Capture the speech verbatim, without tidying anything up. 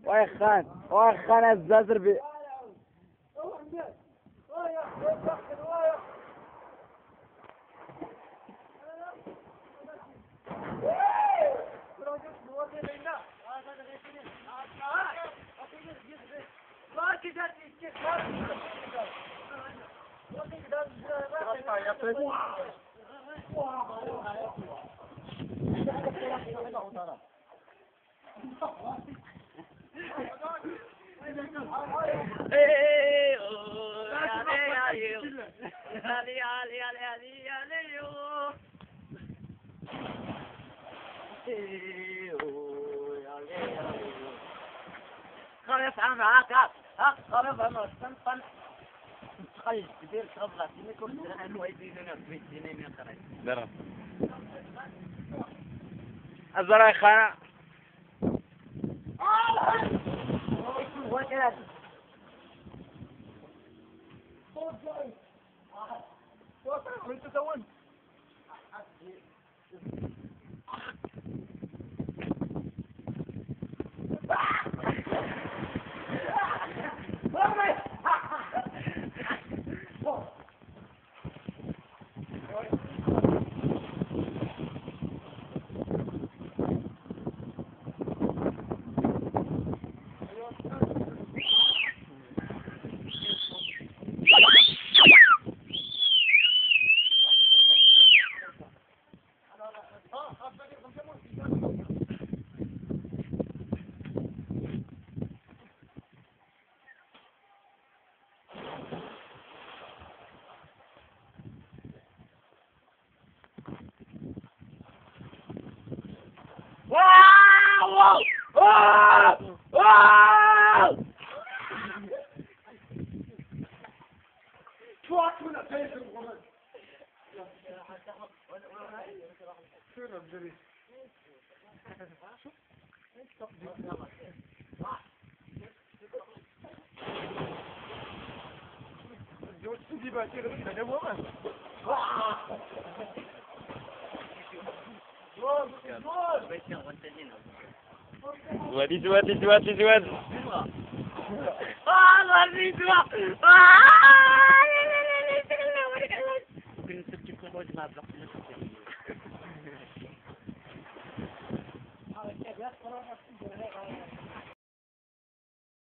ويخان ويخان الزازر بي خلاص عم هاك هاك خلاص عم تنطن خلي كثير خبرة في كل سنة ويدينا في الدنيا من خلاص درا الزراعي خانة واو واو واو شو من أساس الغمد شو نبدأ الجوز تجي باتير من الغمد زوادي زوادي زوادي زوادي. آه غادي زوادي. آه.